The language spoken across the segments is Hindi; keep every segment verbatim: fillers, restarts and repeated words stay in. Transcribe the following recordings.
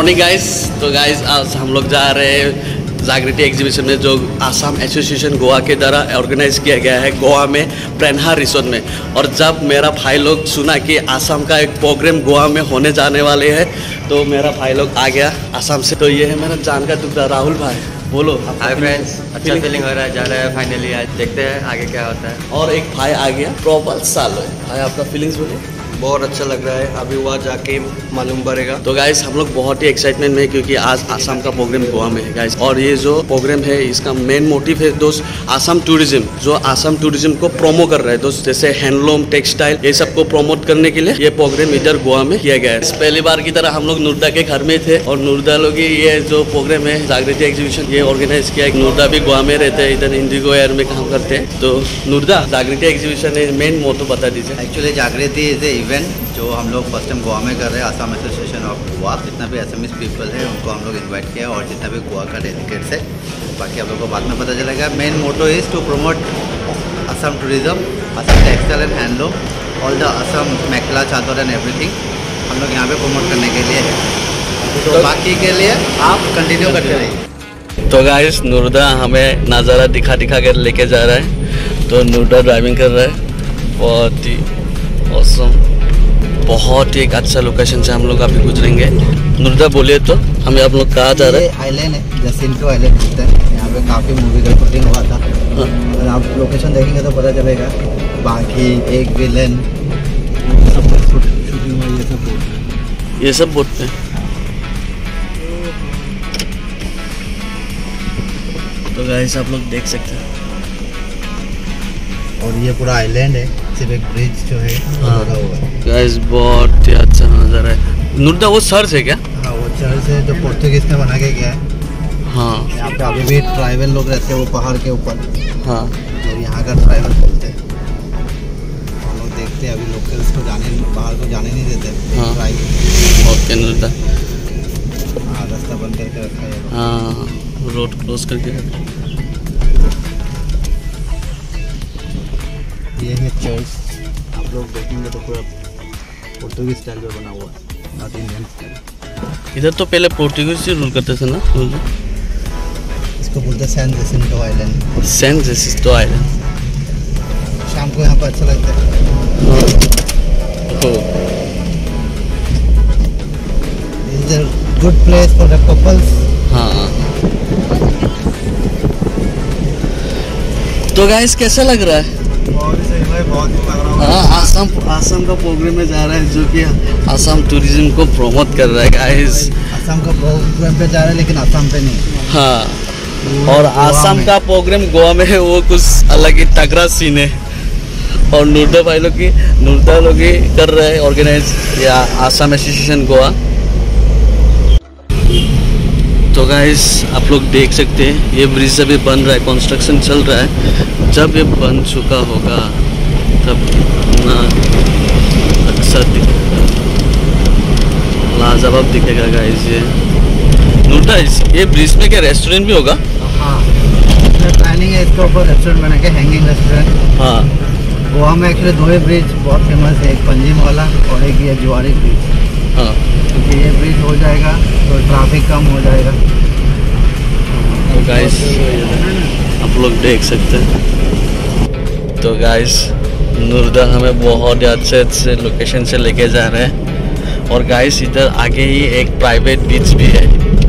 Morning guys. तो गाइस आज हम लोग जा रहे हैं जागृति एग्जीबिशन में, जो आसाम एसोसिएशन गोवा के द्वारा ऑर्गेनाइज किया गया है गोवा में प्रेन्हा रिसोर्ट में। और जब मेरा भाई लोग सुना कि आसाम का एक प्रोग्राम गोवा में होने जाने वाले हैं, तो मेरा भाई लोग आ गया आसाम से। तो ये है मेरा जान का टुकड़ा राहुल भाई, बोलो। हाय फ्रेंड्स, अच्छा फीलिंग हो रहा है, जा रहा है फाइनली। आज देखते हैं आगे क्या होता है। और एक भाई आ गया प्रॉपर साल है। भाई आपका फीलिंग्स बोलिए। बहुत अच्छा लग रहा है, अभी वहाँ जाके मालूम पड़ेगा। तो गाइस हम लोग बहुत ही एक्साइटमेंट में, क्योंकि आज आसाम का प्रोग्राम गोवा में है गाइस। और ये जो प्रोग्राम है इसका मेन मोटिव है दोस्त आसाम टूरिज्म, जो आसाम टूरिज्म को प्रोमो कर रहा है दोस्त, जैसे हैंडलूम टेक्सटाइल ये सब को प्रमोट करने के लिए ये प्रोग्राम इधर गोवा में किया गया है। पहली बार की तरह हम लोग नूरदा के घर में थे, और नूरदा लोग ये जो प्रोग्राम है जागृति एग्जीबिशन ये ऑर्गेनाइज किया है। नूरदा भी गोवा में रहते हैं, इधर इंडिगो एयर में काम करते हैं। तो नूरदा, जागृति एग्जीबिशन है मेन मोटो बता दीजिए। एक्चुअली जागृति इज ए इवेंट जो हम लोग फर्स्ट टाइम गोवा में कर रहे हैं। आसाम एसोसिएशन ऑफ गोवा, जितना भी असमीज पीपल है उनको हम लोग इनवाइट किया, और जितना भी गोवा का डेलीगेट्स है, बाकी आप लोग को बाद में पता चलेगा। Main motto is to promote Assam tourism, Assam textile and handloom, all the Assam mekhela chador and everything हम लोग यहाँ पे प्रमोट करने के लिए है। तो बाकी के लिए आप कंटिन्यू करते रहिए। तो गाइस नूरदा हमें नज़ारा दिखा दिखा कर लेके जा रहा है। तो नूरदा ड्राइविंग कर रहा है, बहुत ही ऑसम, बहुत ही एक अच्छा लोकेशन से हम लोग अभी गुजरेंगे। नूरदा बोलिए तो हमें आप लोग कहाँ जा रहे हैं? आइलैंड है, जसिंतो आइलैंड बोलते हैं। यहाँ पे काफ़ी मूवी का शूटिंग हुआ था। अगर आप लोकेशन देखेंगे तो पता चलेगा। बाकी एक विलन सब शूटिंग हुई, ये सब बोलते ये सब बोलते हैं। तो गाइस आप लोग देख सकते हैं, और ये पूरा आइलैंड है, सिर्फ एक ब्रिज जो है हाँ। लगा हुआ है। गाइस बहुत ही अच्छा नज़ारा है। नूरदा वो चर्च है क्या? हाँ, वो चर्च है जो पोर्तुगीज में बना के गया है। हाँ, यहाँ पे अभी भी ट्राइबल लोग रहते हैं वो पहाड़ के ऊपर, हाँ। और यहाँ का ट्राइबल बोलते हैं। हम लोग देखते हैं, अभी लोकल्स को जाने बाहर को जाने नहीं देते। हाँ। ट्राइब ओके नूरदा, हाँ, रास्ता बंद करके रखा है। हाँ, रोड क्लोज करके रखा है। ये है चर्च, आप लोग देखेंगे तो पूरा पोर्तुगीज स्टाइल में बना हुआ है, नॉट इंडियन स्टाइल। इधर तो पहले पोर्तुगीज ही रूल करते थे ना? इसको बोलते हैं San Jacinto island. San Jacinto island. शाम को यहाँ पर अच्छा लगता है। Is a good place for the couples. हाँ। तो गाइस कैसा लग रहा है? बहुत ही सही भाई, बहुत ही लग रहा है। हाँ, आसाम आसाम का प्रोग्राम में जा रहा है, जो कि आसाम टूरिज्म को प्रमोट कर रहा है गाइस। आसाम का प्रोग्राम पे जा रहा है, लेकिन आसाम पे नहीं। हाँ, और आसाम का प्रोग्राम गोवा में है, वो कुछ अलग ही तगड़ा सीन है। और नूरदा भाई लोग की नूरदा लोग ही कर रहे हैं ऑर्गेनाइज, या आसाम एसोसिएशन गोवा। तो गाइस आप लोग देख सकते हैं ये ब्रिज अभी बन रहा है, कंस्ट्रक्शन चल रहा है। जब ये बन चुका होगा तब ना अच्छा दिखेगा, लाजवाब दिखेगा गाइस ये। नूरदा, ये ब्रिज में क्या रेस्टोरेंट भी होगा? हाँ, प्लानिंग है इसके ऊपर रेस्टोरेंट बना के, हैंगिंग रेस्टोरेंट। हाँ, गोवा में एक्चुअली दो ही ब्रिज बहुत फेमस है, एक पंजिम वाला और एक ये जुआरी ब्रिज। हाँ। क्योंकि ये ब्रिज हो जाएगा तो ट्रैफिक कम हो जाएगा। तो गाइस आप लोग देख सकते हैं। तो गाइस नूरदा हमें बहुत ही अच्छे अच्छे लोकेशन से लेके जा रहे हैं। और गाइस इधर आगे ही एक प्राइवेट बीच भी है,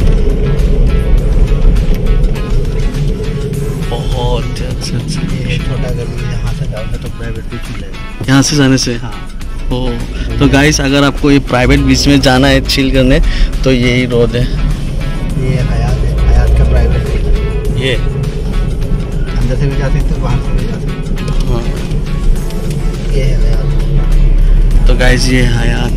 बहुत ही अच्छे अच्छे। ये छोटा गली, यहाँ से जाओगे तो प्राइवेट बीच मिलेगा। यहाँ से जाने से? हाँ। ओ, तो गाइस अगर आपको ये प्राइवेट बीच में जाना है चिल करने, तो यही रोड है। ये हयात है, हयात का प्राइवेट बीच। ये अंदर से भी जा सकते हो, बाहर से भी जा सकते हो। हाँ। ये है हयात। तो गाइस ये हयात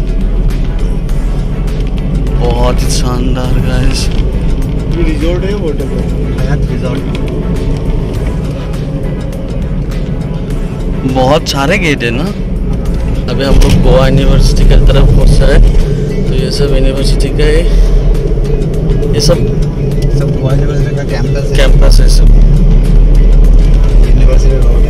बहुत ही शानदार गाइस। ये रिजॉर्ट है, वाटर हयात रिजॉर्ट। बहुत सारे गेट है ना। अभी हम लोग गोवा यूनिवर्सिटी की तरफ पहुँचा है। तो ये सब यूनिवर्सिटी का है, ये सब सब गोवा यूनिवर्सिटी का कैंपस है। कैंपस है सब। यूनिवर्सिटी रोड है।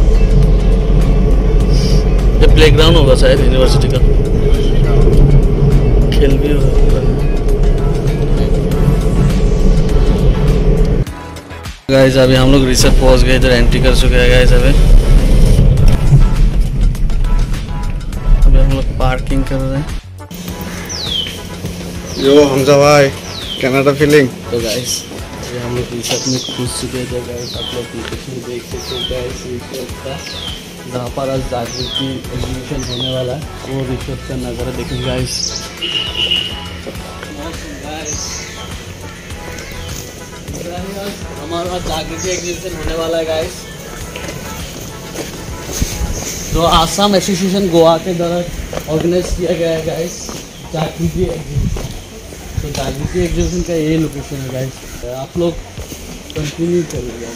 ये प्लेग्राउंड होगा शायद यूनिवर्सिटी का, खेल भी होगा। गाइस अभी हम लोग रिसर्च पहुंच गए, इधर एंट्री कर चुके हैं गाइस। अभी अभी हम लोग पार्किंग कर रहे हैं। यो हमजा भाई कनाडा फीलिंग। तो गाइस अभी हम लोग रिसर्च में घुस चुके थे गाइस। आप लोग पीछे देख सकते हो गाइस, रिसर्च का जहाँ पर आज जागृति एग्जीबिशन होने वाला है वो रिसर्च का नज़ारा देखेंगे गाइस। हमारा जागृति एग्जीबिशन होने वाला है गाइस, जो आसाम एसोसिएशन गोवा के द्वारा ऑर्गेनाइज किया गया है गाइस। जागृति एग्जीबिशन, तो जागृति एग्जीबिशन का यही लोकेशन है गाइस। आप लोग कंटिन्यू करिएगा।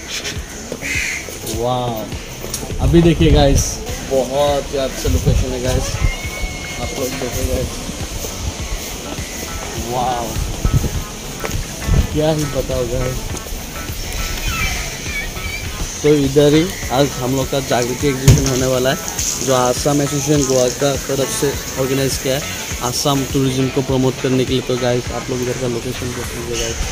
वाह अभी देखिए गाइस, बहुत ही अच्छा लोकेशन है गाइस, आप लोग देखिए गाइस। वाह क्या ही बताओ गाइस। तो इधर ही आज हम लोग का जागृति एग्जीबिशन होने वाला है, जो आसाम एसोसिएशन गोवा का तरफ से ऑर्गेनाइज किया है आसाम टूरिज्म को प्रमोट करने के लिए। तो गाइस आप लोग इधर का लोकेशन देखेंगे गाइस।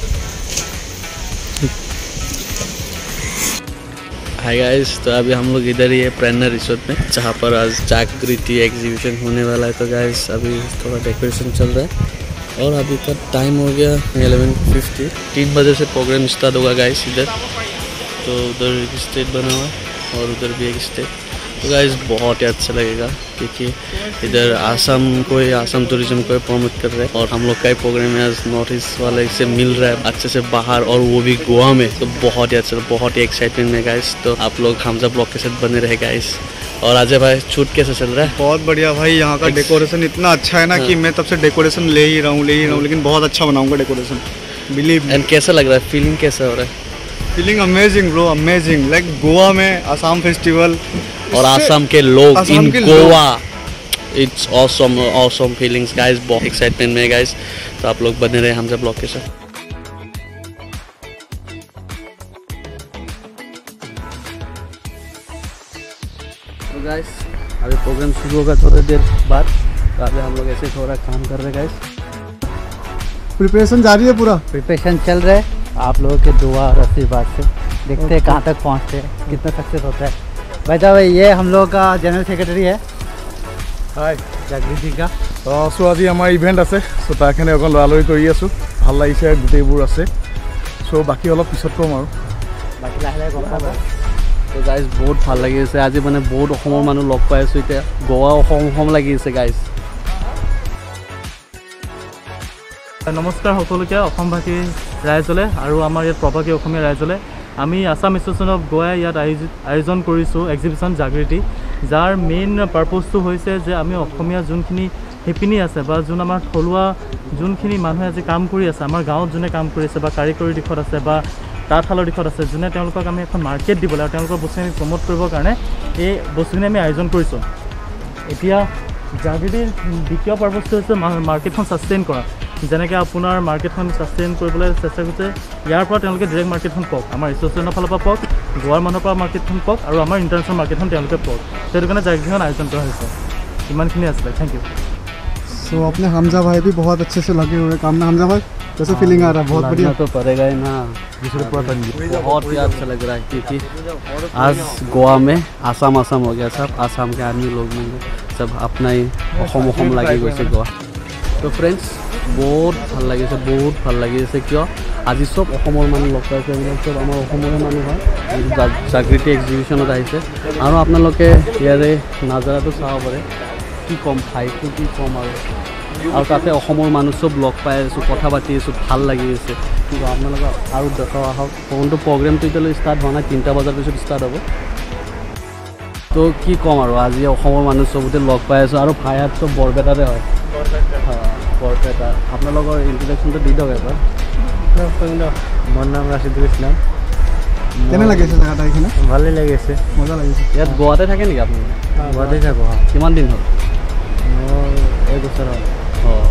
हाय गाइस, तो अभी हम लोग इधर ही है प्रेरणा रिसोर्ट में, जहाँ पर आज जागृति एग्जीबिशन होने वाला है। तो गाइस अभी थोड़ा डेकोरेशन चल रहा है और अभी का टाइम हो गया ग्यारह फिफ्टी। तीन बजे से प्रोग्राम स्टार्ट होगा गाइस इधर। तो उधर एक स्टेज बना हुआ है और उधर भी एक स्टेज। तो गाइस बहुत ही अच्छा लगेगा, क्योंकि इधर आसाम को ही आसाम टूरिज्म को प्रमोट कर रहे हैं और हम लोग का ही प्रोग्राम है आज नॉर्थ ईस्ट वाले से मिल रहा है अच्छे से बाहर, और वो भी गोवा में। तो बहुत ही अच्छा, बहुत ही एक्साइटमेंट है गाइस। तो आप लोग हमजा ब्लॉग के साथ बने रहे गाइस। और अजय भाई शूट कैसे चल रहा है? बहुत बढ़िया भाई, यहाँ का डेकोरेशन इतना अच्छा है ना कि मैं तब से डेकोरेशन ले ही रहा हूँ ले ही रहा हूँ लेकिन बहुत अच्छा बनाऊंगा डेकोरेशन, बिलीव। एंड कैसा लग रहा है, फीलिंग कैसा हो रहा है? Feeling amazing bro, amazing. Like Goa में आसाम फेस्टिवल और आसाम के लोग आसाम इन के Goa, it's awesome awesome feelings guys. बहुत एक्साइटमेंट में गाइस, तो आप लोग बने रहे हमजा ब्लॉग के साथ। तो गाइस अभी प्रोग्राम शुरू होगा थोड़ी देर बाद, तो अभी हम लोग ऐसे थोड़ा काम कर रहे हैं गाइस। प्रिपरेशन जारी है, पूरा प्रिपरेशन चल रहा है। आप लोगों के दुआ और आशीर्वाद से देखते हैं कहाँ तक पहुँचते हैं, कितना सक्सेस होता है। भाई साहब ये हम लोग का जनरल सेक्रेटरी है हाय जागृति का। तो सो আজি আমাৰ ইভেণ্ট আছে, চ' তাৰখিনি অকণ লৰালৰি কৰি আছোঁ। ভাল লাগিছে, গোটেইবোৰ আছে। চ' বাকী অলপ পিছত ক'ম আৰু বাকী লাহে লাহে গম পাব। তো গাইজ বহুত ভাল লাগি আছে আজি, মানে বহুত অসমৰ মানুহ লগ পাই আছোঁ এতিয়া। গোৱা অসম অসম লাগি আছে গাইজ। নমস্কাৰ সকলোকে অসমবাসী ৰাইজলে আৰু আমাৰ ইয়াত প্ৰবাসী অসমীয়া ৰাইজলে। আমি আসাম এছ'চিয়েশ্যন অফ গোৱাই ইয়াত আয়োজিত আয়োজন কৰিছোঁ এক্সিবিশ্যন জাগৃতি, যাৰ মেইন পাৰ্পজটো হৈছে যে আমি অসমীয়া যোনখিনি শিপিনী আছে বা যোন আমাৰ থলুৱা যোনখিনি মানুহে আজি কাম কৰি আছে, আমাৰ গাঁৱত যোনে কাম কৰি আছে বা কাৰিকৰী দিশত আছে বা তাঁতশালৰ দিশত আছে, যোনে তেওঁলোকক আমি এখন মাৰ্কেট দিবলৈ আৰু তেওঁলোকৰ বস্তুখিনি প্ৰমোট কৰিবৰ কাৰণে এই বস্তুখিনি আমি আয়োজন কৰিছোঁ। এতিয়া জাগৃতিৰ দ্বিতীয় পাৰ্পজটো হৈছে মাৰ্কেটখন ছাষ্টেইন কৰা। যেনেকৈ আপোনাৰ মাৰ্কেটখন ছাষ্টেইন কৰিবলৈ চেষ্টা কৰিছে, ইয়াৰ পৰা তেওঁলোকে ডাইৰেক্ট মাৰ্কেটখন পাওক, আমাৰ এছ'চিয়েশ্যনৰ ফালৰ পৰা পাওক, গোৱাৰ মানুহৰ পৰা মাৰ্কেটখন পাওক আৰু আমাৰ ইণ্টাৰনেশ্যনেল মাৰ্কেটখন তেওঁলোকে পাওক। সেইটো কাৰণে জাগৃতিখন আয়োজন কৰা হৈছে। ইমানখিনি আছিলে, থেংক ইউ। सो so, अपने हमजा भाई भी बहुत अच्छे से लगे हुए काम में। हमजा भाई कैसे फीलिंग आ रहा है? बहुत बढ़िया। तो पड़ेगा ही ना, बहुत ही अच्छा लग रहा है, क्योंकि आज गोवा में आसाम आसाम हो गया, सब आसाम के आदमी लोग में सब अपना ही অসম অসম লাগি গৈছে গোৱা। তো ফ্ৰেণ্ডছ বহুত ভাল লাগিছে, বহুত ভাল লাগিছে। কিয় আজি চব অসমৰ মানুহ লগ পাইছে, এইবিলাক চব আমাৰ অসমৰে মানুহ হয়, জাগৃতি এক্সিবিশ্যনত আহিছে। আৰু আপোনালোকে ইয়াৰে নাজাৰাটো চাব পাৰে। কি ক'ম, ভাইটো কি ক'ম আৰু আৰু তাতে অসমৰ মানুহ চব লগ পাই আছোঁ, কথা পাতি আছোঁ, ভাল লাগি আছে। কিন্তু আপোনালোকে আৰু দেখাও আহক। কোনটো প্ৰগ্ৰেমটো এতিয়ালৈ ষ্টাৰ্ট হোৱা নাই, তিনিটা বজাৰ পিছত ষ্টাৰ্ট হ'ব। তো কি ক'ম আৰু আজি অসমৰ মানুহ চবতে লগ পাই আছোঁ। আৰু ভাইহাত চব বৰপেটাতে হয়, বৰপেটা। আপোনালোকৰ ইন্ট্ৰডাকশ্যনটো দি দিয়ক এবাৰ। মোৰ নাম ৰাছিদুল ইছলাম। কেনে লাগিছে জেগাটা এইখিনি? ভালেই লাগিছে, মজা লাগিছে। ইয়াত গোৱাতে থাকে নেকি আপুনি? গুৱাহাটী থাকোঁ। কিমান দিন হ'ল? মোৰ এক বছৰ হ'ল। অঁ,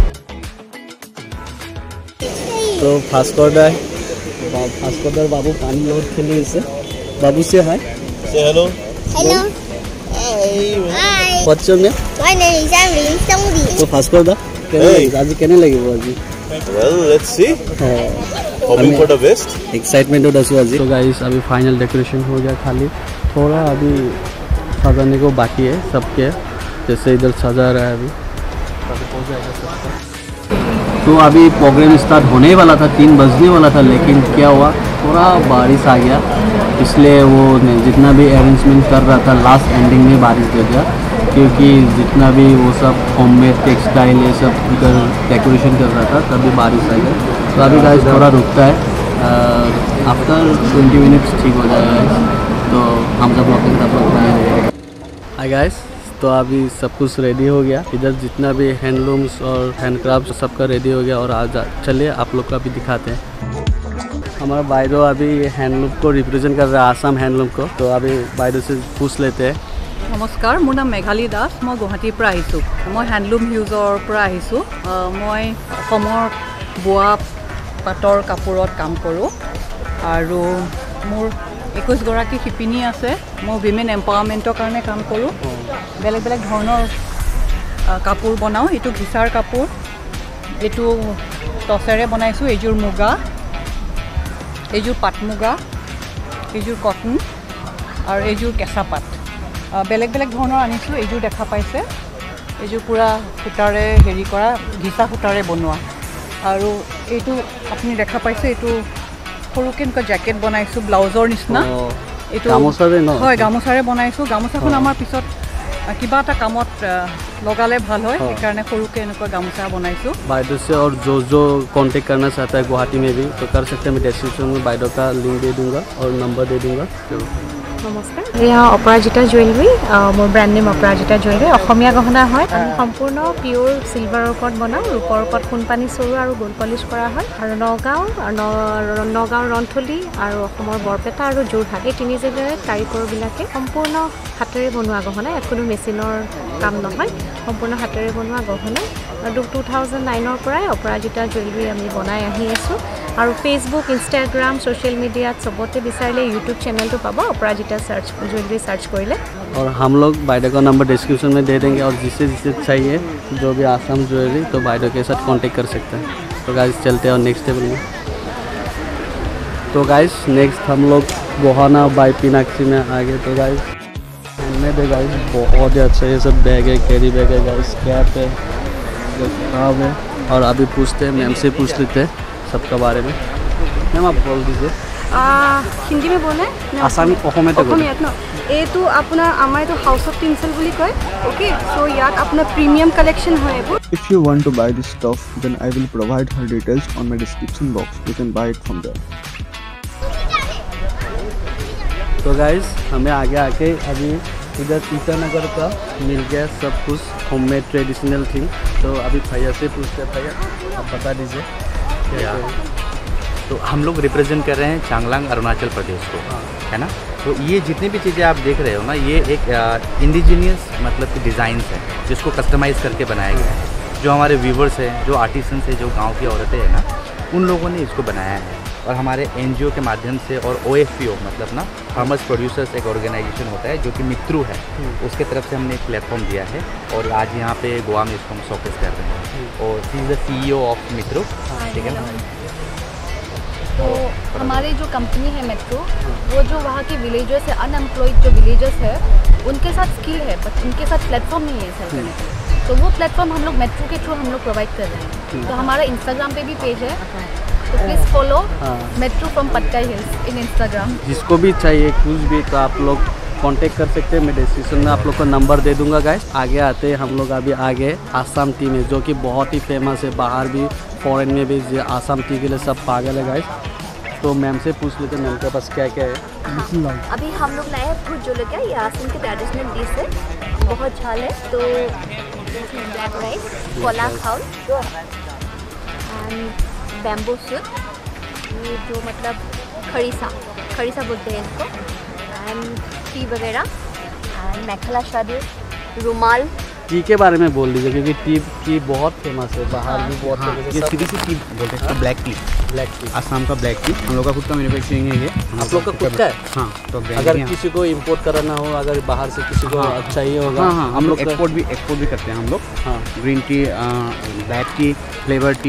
তো ভাস্কৰ দাই ভাস্কৰ দাৰ বাবু পানীৰ লগত খেলি আছে। বাবু চে হাই। Say hello. Hello. Hi. What's your name? My name is Evelyn Songdi. তো ভাস্কৰ দা কেনে Hey. লাগিব আজি, কেনে লাগিব আজি? Well, let's see. অঁ Hoping for the best. Excitement हो आज। तो गाइस अभी फाइनल डेकोरेशन हो गया, खाली थोड़ा अभी सजाने को बाकी है सबके, जैसे इधर सजा रहा है अभी हो जाएगा सबका। तो अभी प्रोग्राम स्टार्ट होने ही वाला था, तीन बजने वाला था, लेकिन क्या हुआ थोड़ा बारिश आ गया, इसलिए वो जितना भी अरेंजमेंट कर रहा था लास्ट एंडिंग में बारिश गिर गया, क्योंकि जितना भी वो सब होममेड टेक्सटाइल ये सब इधर डेकोरेशन कर रहा था तभी बारिश आ गया। तो अभी गाइस थोड़ा रुकता है, आफ्टर ट्वेंटी मिनट्स ठीक हो जाएगा। तो हम सब लोग सब लोग बनाए हाय गाइस। तो अभी सब कुछ रेडी हो गया, इधर जितना भी हैंडलूम्स और हैंडक्राफ्ट सबका रेडी हो गया, और आज चलिए आप लोग का भी दिखाते हैं। हमारा बाइडो अभी हैंडलूम को रिप्रेजेंट कर रहा है, आसाम हैंडलूम को। तो अभी बाइडो से पूछ लेते हैं। नमस्कार, मोर नाम मेघाली दास, मैं गुवाहाटीर পৰা আহিছোঁ। मैं हैंडलूम हिउजर পৰা আহিছোঁ। मैं অসমৰ বোৱা পাটৰ কাপোৰত কাম কৰোঁ, আৰু মোৰ একৈছ গৰাকী শিপিনী আছে। মই উইমেন এম্পাৱাৰমেণ্টৰ কাৰণে কাম কৰোঁ, বেলেগ বেলেগ ধৰণৰ কাপোৰ বনাওঁ। এইটো ঘিচাৰ কাপোৰ, এইটো টচেৰে বনাইছোঁ। এইযোৰ মুগা, এইযোৰ পাট মুগা, এইযোৰ কটন, আৰু এইযোৰ কেঁচা পাট। বেলেগ বেলেগ ধৰণৰ আনিছোঁ। এইযোৰ দেখা পাইছে, এইযোৰ পূৰা সূতাৰে হেৰি কৰা, ঘিচা সূতাৰে বনোৱা। আৰু এইটো আপুনি দেখা পাইছে, এইটো সৰুকৈ এনেকুৱা জেকেট বনাইছোঁ, ব্লাউজৰ নিচিনা। এইটো হয় গামোচাৰে বনাইছোঁ। গামোচাখন আমাৰ পিছত কিবা এটা কামত লগালে ভাল হয়, সেইকাৰণে সৰুকৈ এনেকুৱা গামোচা বনাইছোঁ। बाइडो से और जो जो कांटेक्ट करना चाहता है गुवाहाटी में भी तो कर सकते हैं। मैं डिस्क्रिप्शन में बाइडो का लिंक दे दूंगा और नंबर दे दूंगा। नमस्कार, यहाँ अपराजिता जुवेलरी, मोर ब्रांड नेम अपराजिता जुवेलरी। अসমীয়া गहना है, सम्पूर्ण पियोर सिल्भार ऊपर बनाओ, रूपर ऊपर खुनपानी चरुआ और गोल्ड पलिश करा है। और नगाँव नगाँव रंथली और बरपेटा और जोरहाट ये तीन जिलार कारिकरबिलाके सम्पूर्ण हाथेरे बनवा गहना, यात कोनो मेसिनर काम নহয়, सम्पूर्ण हाथेरे बनवा गहना। टू थाउजेंड नाइनर पৰাই अपराजिता जुवेलरी आमी बनाई आহি आছোঁ। और फेसबुक इंस्टाग्राम सोशल मीडिया सबते विचारे यूट्यूब चैनल तो पाबा, अपराजिता सर्च ज्वेलरी सर्च कर ले। और हम लोग बाइडो का नंबर डिस्क्रिप्शन में दे देंगे, और जिसे जिसे चाहिए जो भी आसाम ज्वेलरी तो बाइडो के साथ कांटेक्ट कर सकते हैं। तो गाइस चलते हैं और नेक्स्ट टेबल में। तो गाइस नेक्स्ट हम लोग गोहाना बाई पिनाक्षी में आ गए। तो गाइस में भी गाइस बहुत ही अच्छा ये सब बैग है, कैरी बैग है गाइस, कैप है, किताब है। और अभी पूछते हैं मैम से पूछ लेते हैं सबका बारे में। मैम आप बोल दीजिए। हिंदी में बोले आसामी অসমীয়াত ন এইটো আপোনাৰ আমাৰ এইটো হাউস অফ টিনসেল বুলি কয়। ওকে, সো ইয়াত আপোনাৰ প্ৰিমিয়াম কালেকশন হয় এইবোৰ। If you want to buy this stuff, then I will provide her details on my description box. You can buy it from there. तो गाइस हमें आगे आके अभी इधर ईटानगर का मिल गया सब कुछ होममेड ट्रेडिशनल थिंग। तो अभी भैया से पूछते हैं, भैया आप बता दीजिए। तो हम लोग रिप्रेजेंट कर रहे हैं चांगलांग अरुणाचल प्रदेश को, है ना। तो ये जितनी भी चीज़ें आप देख रहे हो ना, ये एक इंडिजीनियस मतलब कि डिज़ाइंस है जिसको कस्टमाइज़ करके बनाया गया है। जो हमारे व्यूवर्स हैं, जो आर्टिसंस हैं, जो गांव की औरतें हैं ना, उन लोगों ने इसको बनाया है। और हमारे एनजीओ के माध्यम से और ओएफपीओ मतलब ना फार्मर्स प्रोड्यूसर्स एक ऑर्गेनाइजेशन होता है जो कि मित्रू है, उसके तरफ से हमने एक प्लेटफॉर्म दिया है। और आज यहाँ पे गोवा में इसको हम शोकेस कर रहे हैं। और she is the CEO of Mitru, ठीक है ना। तो हमारी जो कंपनी है मेट्रो, वो जो वहाँ के विलेजर्स है, अनएम्प्लॉयड जो विलेजर्स है, उनके साथ स्किल है बट उनके साथ प्लेटफॉर्म नहीं है सर। तो वो प्लेटफॉर्म हम लोग मेट्रो के थ्रू हम लोग प्रोवाइड कर रहे हैं। तो हमारा इंस्टाग्राम पे भी पेज है, तो please follow metro from Patkai hills in Instagram. जिसको भी चाहिए कुछ भी तो आप लोग कांटेक्ट कर सकते हैं। मैं डिस्क्रिप्शन में आप लोग का नंबर दे दूंगा गाइस। आगे आते हैं हम लोग अभी आगे आसाम टी में, जो कि बहुत ही फेमस है, बाहर भी फॉरेन में भी आसाम टी के लिए सब पागल है गाइस। तो मैम से पूछ लेते हैं मैम के पास क्या क्या है। अभी हम लोग नए भूत जलेबिया, ये आसाम की ट्रेडिशनल डिश है, बहुत झाल है। तो ब्लैक राइस, कोला खाउल एंड बैम्बू सूट, ये जो मतलब खरीसा खरीसा बोलते हैं इसको, एंड टी वगैरह, एंड मेखला शादी, रुमाल। टी के बारे में बोल दीजिए, क्योंकि टी की बहुत फेमस है, बाहर भी बहुत हाँ, ये सीधी सी टी बोलते हैं, black tea, black tea, Assam का ब्लैक टी। हम लोग का खुद का मैन्युफैक्चरिंग है ये। आप लोग का खुद का है? हाँ। तो अगर किसी को इंपोर्ट कराना हो, अगर बाहर से किसी को हाँ, चाहिए होगा, हाँ हाँ हम लोग एक्सपोर्ट भी एक्सपोर्ट भी करते हैं हम लोग। हाँ, green tea, black tea, flavour tea,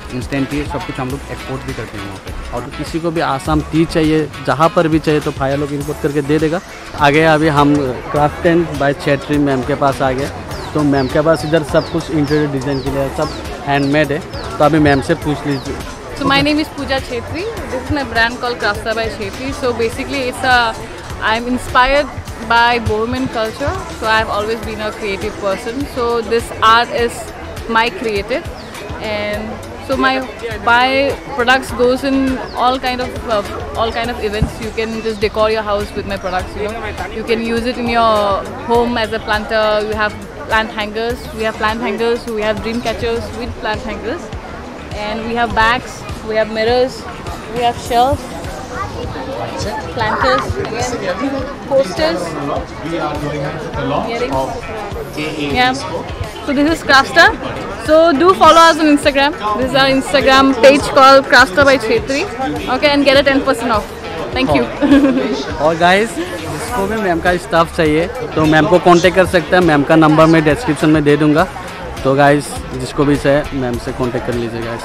instantly सब कुछ हम लोग एक्सपोर्ट भी करते हैं वहाँ पे। और किसी को भी आसाम टी चाहिए, जहाँ पर भी चाहिए तो भाई लोग इम्पोर्ट करके दे देगा। आगे अभी हम craft and buy Chhetri ma'am के पास आ गए, तो मैम के पास इधर सब कुछ इंटीरियर डिज़ाइन के लिए सब हैंडमेड है, तो अभी मैम से पूछ लीजिए। So my name is Pooja Chhetri. This is my brand called Crafta by Chhetri. So basically it's a, I'm inspired by Burman culture. So I've always been a creative person. So this art is my creative, and so my my products goes in all kind of uh, all kind of events. You can just decor your house with my products. You know, you can use it in your home as a planter. You have plant hangers. We have plant hangers. We have dream catchers with plant hangers, and we have bags. We have mirrors, we have shelves, planters, again, posters, earrings. Yeah. So this is Crafta. So do follow us on Instagram. This is our Instagram page called Crafta by Chhetri. Okay, and get a ten percent off. Thank you. और गाइस, जिसको भी मैम का स्टाफ चाहिए तो मैम को कांटेक्ट कर सकता है। मैम का नंबर मैं डिस्क्रिप्शन में दे दूंगा। तो गाइस, जिसको भी चाहिए मैम से कांटेक्ट कर लीजिए गाइस।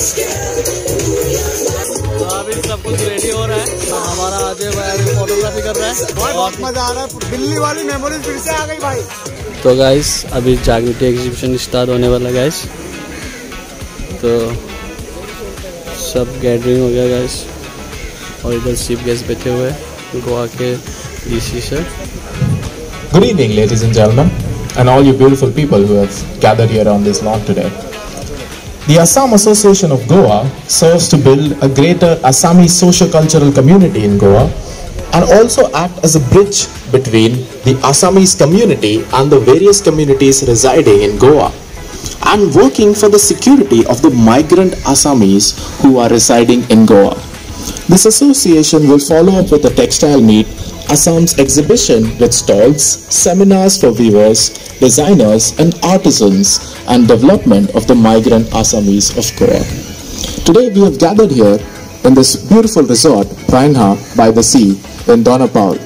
तो अभी सब कुछ रेडी हो रहा है, तो हमारा अजय भाई अभी फोटोग्राफी कर रहा है। बहुत मजा आ रहा है, दिल्ली वाली मेमोरीज फिर से आ गई भाई। तो गाइस, अभी जागृति एग्जीबिशन स्टार्ट होने वाला है गाइस। तो सब गैदरिंग हो गया गाइस, और इधर चीफ गेस्ट बैठे हुए हैं गोवा के DC sir. Good evening, ladies and gentlemen, and all you beautiful people who have gathered here on this lawn today. The Assam Association of Goa serves to build a greater Assami socio-cultural community in Goa and also act as a bridge between the Assamese community and the various communities residing in Goa, and working for the security of the migrant Assamese who are residing in Goa. This association will follow up with a textile meet, Assam's exhibition with stalls, seminars for weavers, designers and artisans, and development of the migrant Assamese of Goa. Today we have gathered here in this beautiful resort, Prainha by the Sea in Donapal.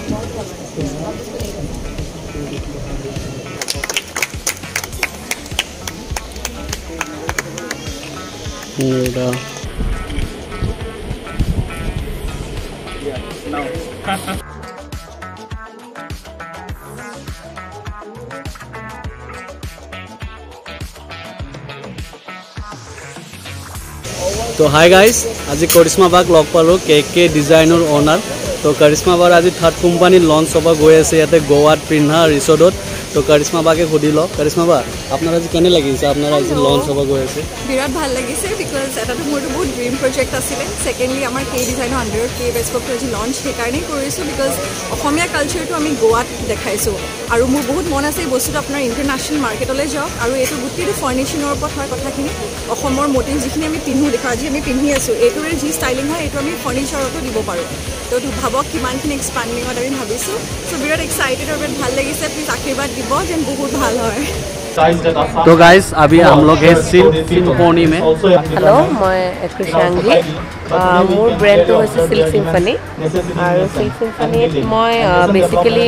तो हाय गाइस, আজি কৰিশ্মা বাক লগ পালোঁ, কে কে ডিজাইনৰ অনাৰ। তো কৰিশ্মা বাৰ আজি থাৰ্ড কোম্পানী লঞ্চ হ'ব গৈ আছে ইয়াতে গোৱাত পিন্ধা ৰিচৰ্টত। তো কৰিশ্মা বাকে সুধি লওক। কৰিশ্মা বা, আপোনাৰ আজি কেনে লাগিছে? আপোনাৰ আজি লঞ্চ হ'ব গৈ আছে। বিৰাট ভাল লাগিছে, বিকজ এটাতো মোৰতো বহুত ড্ৰিম প্ৰজেক্ট আছিলে। ছেকেণ্ডলি আমাৰ কে ডিজাইনৰ আণ্ডাৰত কে বেস্কপটো আজি লঞ্চ সেইকাৰণেই কৰিছোঁ, বিকজ অসমীয়া কালচাৰটো আমি গোৱাত দেখাইছোঁ, আৰু মোৰ বহুত মন আছে এই বস্তুটো আপোনাৰ ইণ্টাৰনেশ্যনেল মাৰ্কেটলৈ যাওক, আৰু এইটো গোটেইটো ফাৰ্নিচিঙৰ ওপৰত হয় কথাখিনি। অসমৰ মটিভ যিখিনি আমি পিন্ধোঁ দেখোঁ, আজি আমি পিন্ধি আছোঁ, এইটোৰে যি ষ্টাইলিং হয় এইটো আমি ফাৰ্নিচাৰতো দিব পাৰোঁ। তো ভাবক কিমানখিনি এক্সপাণ্ডিঙত আমি ভাবিছোঁ। চ' বিৰাট এক্সাইটেড আৰু বিৰাট ভাল লাগিছে। প্লিজ আশীৰ্বাদ দিব যেন বহুত ভাল হয়। तो गाइस, अभी हम लोग हैं सिल्क सिम्फनी में। हेलो, मैं कृषांगी। मोर ब्रेंडটো হৈছে सिल्क सिम्फनी, আৰু सिल्क सिम्फनीত মই বেসিক্যালি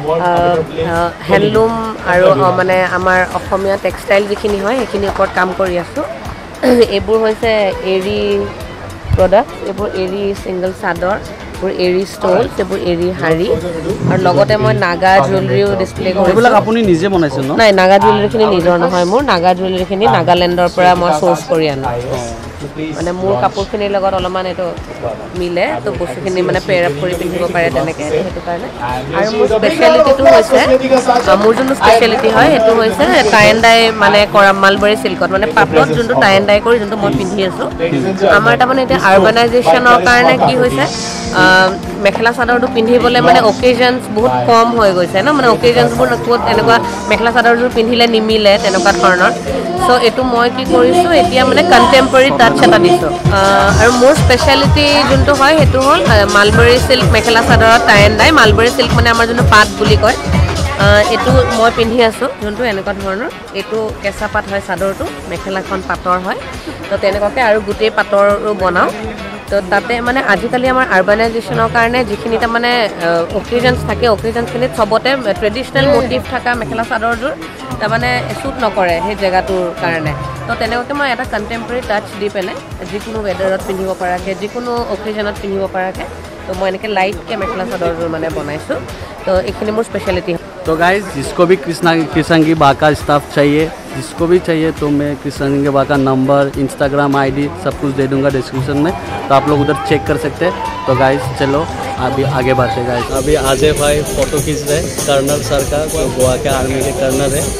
হ্যান্ডলুম আৰু মানে আমাৰ অসমীয়া টেক্সটাইল যিখিনি হয় সেইখিনি ওপৰত কাম কৰি আছোঁ। এইবোৰ হৈছে এৰী প্ৰডাক্ট, এইবোৰ এৰী ছিংগল চাদৰ, এইবোৰ এৰী ষ্টলছ, এইবোৰ এৰী শাৰী, আৰু লগতে মই নাগা জুৱেলাৰীও ডিছপ্লে কৰিছোঁ। এইবিলাক আপুনি নিজে বনাইছে ন? নাই, নাগা জুৱেলাৰীখিনি নিজৰ নহয় মোৰ। নাগা জুৱেলাৰীখিনি নাগালেণ্ডৰ পৰা মই চ'ৰ্চ কৰি আনো। মানে মোৰ কাপোৰখিনিৰ লগত অলপমান এইটো মিলে, তো বস্তুখিনি মানে পেয়াৰ আপ কৰি পিন্ধিব পাৰে তেনেকৈ, সেইটো কাৰণে। আৰু মোৰ স্পেচিয়েলিটিটো হৈছে, মোৰ যোনটো স্পেচিয়েলিটি হয় সেইটো হৈছে টাই এণ্ড ডাই মানে কৰা মালবৰী চিল্কত, মানে পাটত যোনটো টাই এণ্ড ডাই কৰি যোনটো মই পিন্ধি আছোঁ। আমাৰ তাৰমানে এতিয়া আৰ্বানাইজেশ্যনৰ কাৰণে কি হৈছে, মেখেলা চাদৰটো পিন্ধিবলৈ মানে অকেজনছ বহুত কম হৈ গৈছে ন, মানে অকেজনছবোৰ ক'ত এনেকুৱা মেখেলা চাদৰযোৰ পিন্ধিলে নিমিলে তেনেকুৱা ধৰণৰ। চ' এইটো মই কি কৰিছোঁ এতিয়া মানে কণ্টেম্পৰেৰী টাচ এটা দিছোঁ। আৰু মোৰ স্পেচিয়েলিটি যোনটো হয় সেইটো হ'ল মালবৰী চিল্ক মেখেলা চাদৰত tie and dye. Mulberry silk মানে আমাৰ যোনটো পাট বুলি কয়, এইটো মই পিন্ধি আছোঁ যোনটো এনেকুৱা ধৰণৰ। এইটো কেঁচা পাট হয় চাদৰটো, মেখেলাখন পাটৰ হয়, তো তেনেকুৱাকৈ আৰু গোটেই পাটৰো বনাওঁ। তো তাতে মানে আজিকালি আমাৰ আৰবানাইজেশ্যনৰ কাৰণে যিখিনি তাৰমানে অকেজনছ থাকে অকেজনছখিনিত চবতে ট্ৰেডিশ্যনেল মটিভ থকা মেখেলা চাদৰযোৰ তাৰমানে শ্বুট নকৰে সেই জেগাটোৰ কাৰণে তো তেনেকুৱাকৈ মই এটা কণ্টেম্পৰেৰী টাচ দি পেলাই যিকোনো ৱেডাৰত পিন্ধিব পৰাকৈ যিকোনো অকেজনত পিন্ধিব পৰাকৈ তো মই এনেকৈ লাইটকৈ মেখেলা চাদৰযোৰ মানে বনাইছোঁ তো এইখিনি মোৰ স্পেচিয়েলিটি। तो गाइस जिसको भी कृष्णा कृष्णांगी बा का स्टाफ चाहिए जिसको भी चाहिए तो मैं कृष्णांगी बा का नंबर इंस्टाग्राम आईडी सब कुछ दे दूंगा डिस्क्रिप्शन में, तो आप लोग उधर चेक कर सकते हैं। तो गाइस चलो अभी आगे बढ़ते गाइस। अभी अजय भाई फोटो खींच रहे कर्नल सर का, जो गोवा के आर्मी के कर्नल है।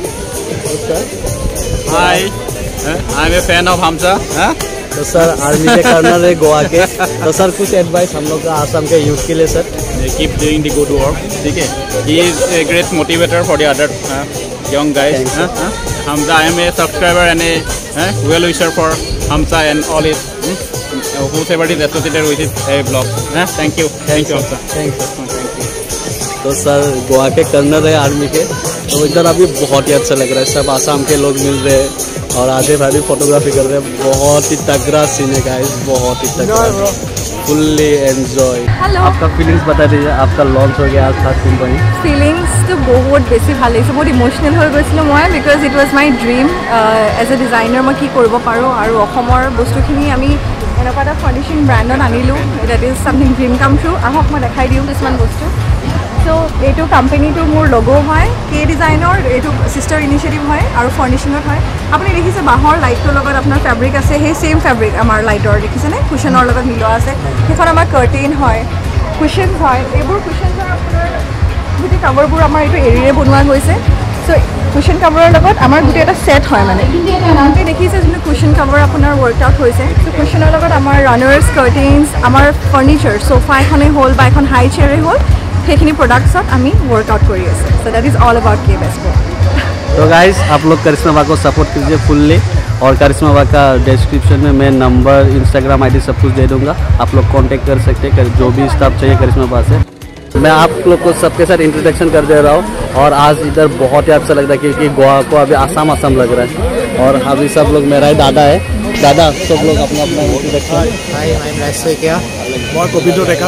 Hi I am a fan of Hamza. तो सर आर्मी के कर्नल है गोवा के, तो सर कुछ एडवाइस हम लोग का आसाम के यूथ के लिए sir. Keep doing the good work, ठीक है। He is a great motivator for the other young guys. Huh? Huh? Hamza, I am a subscriber and a huh? well wisher for Hamza and all his hmm? uh, whoever is associated with his uh, blog. Huh? Thank you, thank you Hamza. Thank you, thank you. तो सर गोवा के कर्नल है आर्मी के, तो इधर अभी बहुत ही अच्छा लग रहा है, सब आसाम के लोग मिल रहे हैं और आधे भाई भी फोटोग्राफी कर रहे हैं। बहुत ही तगड़ा सीन है गाइस, बहुत ही तगड़ा, फुल्ली एंजॉय। हेलो, आपका फीलिंग्स बता दीजिए, आपका लॉन्च हो गया आज खास कंपनी। फीलिंग्स तो बहुत बेसी ভাল লাগিছে, बहुत इमोशनल হৈ গৈছিলোঁ মই, because it was my dream as a designer মই কি কৰিব পাৰোঁ আৰু অসমৰ বস্তুখিনি আমি এনেকুৱা এটা ফাৰ্নিচিং ব্ৰেণ্ডত আনিলোঁ, that is something dream come true. আহক মই দেখাই দিওঁ কিছুমান বস্তু। চ' এইটো কোম্পানীটো মোৰ লগো হয়, কে ডিজাইনৰ এইটো ছিষ্টাৰ ইনিচিয়েটিভ হয় আৰু ফাৰ্নিচিঙত হয়। আপুনি দেখিছে বাঁহৰ লাইটটোৰ লগত আপোনাৰ ফেব্ৰিক আছে, সেই ছেইম ফেব্ৰিক আমাৰ লাইটৰ দেখিছেনে, কুশ্যনৰ লগত মিলোৱা আছে। সেইখন আমাৰ কাৰ্টেইন হয়, কুশ্যনছ হয়, এইবোৰ কুশ্যনছৰ আপোনাৰ গোটেই কাভাৰবোৰ আমাৰ এইটো এৰিৰে বনোৱা হৈছে। চ' কুশ্যন কাভাৰৰ লগত আমাৰ গোটেই এটা ছেট হয়, মানে আপোনালোকে দেখিছে যোনটো কুশ্যন কাভাৰ আপোনাৰ ৱৰ্কআউট হৈছে। চ' কুশ্যনৰ লগত আমাৰ ৰানাৰ্ছ, কাৰ্টেইনছ, আমাৰ ফাৰ্নিচাৰ, চোফা এখনেই হ'ল বা এখন হাই চেয়াৰেই হ'ল, সেইখিনি প্ৰডাক্টছত আমি ৱৰ্কআউট কৰি আছোঁ। So' that is all about K bespoke. तो गाइस आप लोग करिश्मा बा को सपोर्ट कीजिए फुल्ली, और करिश्मा बा का डिस्क्रिप्शन में मैं नंबर इंस्टाग्राम आईडी सब कुछ दे दूंगा, आप लोग कांटेक्ट कर सकते हैं जो भी स्टाफ चाहिए करिश्मा बा से। मैं आप लोग को सबके साथ इंट्रोडक्शन कर दे रहा हूँ, और आज इधर बहुत ही अच्छा लग रहा है क्योंकि गोवा को अभी आसाम आसाम लग रहा है, और अभी सब लोग, मेरा ही दादा है, दादा सब लोग अपना अपना introduction. Hi I am Rajashree क्या मैं कविता रेखा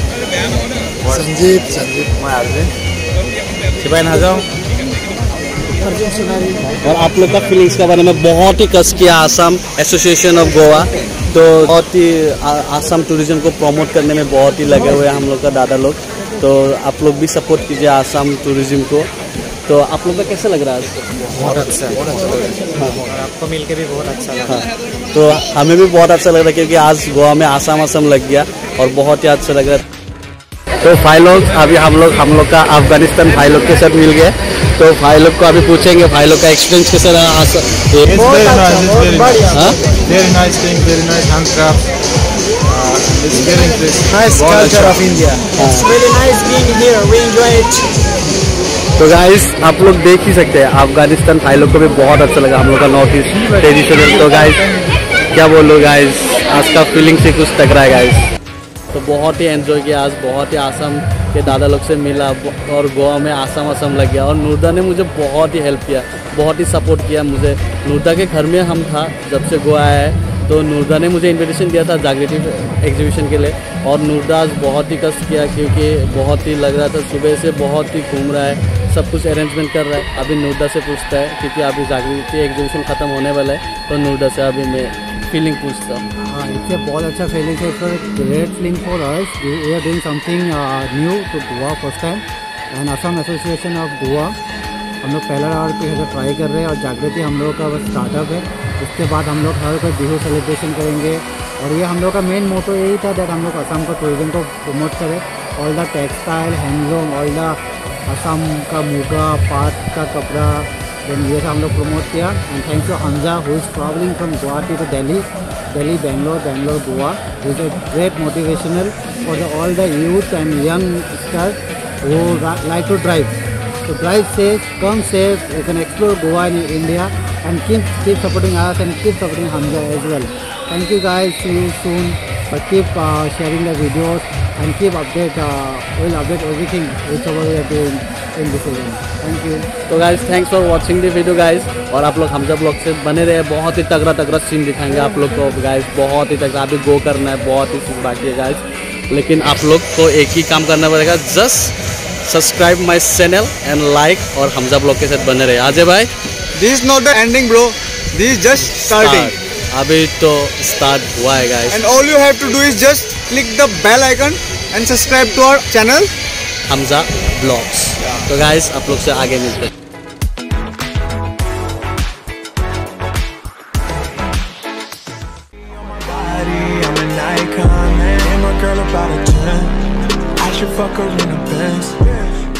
संजीत संजीत मैं अर्जुन शिवाय ना जाऊँ और आप लोग का फीलिंग्स के बारे में बहुत ही कस किया आसाम एसोसिएशन ऑफ गोवा, तो बहुत ही आसाम टूरिज्म को प्रमोट करने में बहुत ही लगे हुए हैं हम लोग का दादा लोग, तो आप लोग भी सपोर्ट कीजिए आसाम टूरिज्म को। तो आप लोग का कैसा लग रहा है? बहुत अच्छा, बहुत अच्छा हाँ। और आपको मिलके भी बहुत अच्छा लगा। हाँ। तो हमें भी बहुत अच्छा लग रहा है क्योंकि आज गोवा में आसाम आसाम लग गया और बहुत ही अच्छा लग रहा है। तो भाई लोग अभी हम लोग हम लोग का अफगानिस्तान भाई लोग के साथ मिल गए, तो भाई लोग को अभी पूछेंगे भाई लोग का एक्सपीरियंस कैसा रहा। तो गाइस आप लोग देख ही सकते हैं अफगानिस्तान भाई लोग को भी बहुत अच्छा लगा हम लोग का नॉर्थ ईस्ट ट्रेडिशनल। तो गाइस क्या बोलो गाइस, आज का फीलिंग से कुछ टकरा है गाइस। तो बहुत ही एंजॉय किया आज, बहुत ही आसाम के दादा लोग से मिला और गोवा में आसाम आसाम लग गया, और नूरदा ने मुझे बहुत ही हेल्प किया, बहुत ही सपोर्ट किया मुझे। नूरदा के घर में हम था जब से गोवा आया है, तो नूरदा ने मुझे इनविटेशन दिया था जागृति एग्जीबिशन के लिए, और नूरदा आज बहुत ही कष्ट किया क्योंकि बहुत ही लग रहा था, सुबह से बहुत ही घूम रहा है, सब कुछ अरेंजमेंट कर रहा है। अभी नूरदा से पूछता है क्योंकि अभी जागृति एग्जीबिशन ख़त्म होने वाला है, तो नूरदा से अभी मैं फीलिंग पूछता हूँ। हाँ, इससे बहुत अच्छा फीलिंग है, it's great feeling for us, we are doing something new to Goa first time, and Assam association of Goa हम लोग पहला बार कुछ ऐसा ट्राई कर रहे हैं, और जागृति हम लोग का बस स्टार्टअप है। उसके बाद हम लोग हर कोई बिहू सेलिब्रेशन करेंगे, और ये हम लोग का मेन मोटो यही था दैट हम लोग असम का टूरिज्म को प्रमोट करें, all the textile handloom, all the Assam का मुगा पाट का कपड़ा, देन ये हम लोग प्रमोट किया। And thanks to Hamza who is travelling from Guwahati to Delhi, Delhi, Bangalore, Bangalore, Goa. This is a great motivational for the, all the youth and youngsters who like to drive. So drive safe, come safe. You can explore Goa in India, and keep keep supporting us and keep supporting Hamza as well. Thank you guys. See you soon. but keep uh, sharing the videos and keep update. Uh, we'll update everything whichever we are doing in this event. Thank you. तो guys thanks for watching the video guys, और आप लोग हमजा ब्लॉग से बने रहे, बहुत ही तगड़ा तगड़ा सीन दिखाएंगे आप लोग को गाइस, बहुत ही तगड़ा। अभी गो करना है, बहुत ही चीज़ बाकी है गाइस, लेकिन आप लोग को एक ही काम करना पड़ेगा, just subscribe my channel and like, और हमजा ब्लॉग के साथ बने रहे। आजे भाई, this is not the ending bro, this is just starting. अभी तो स्टार्ट हुआ है guys, and all you have to do is just click the bell icon and subscribe to our channel Hamza blogs. तो गाइस आप लोग से आगे मिलते हैं। Fuck her in the Benz.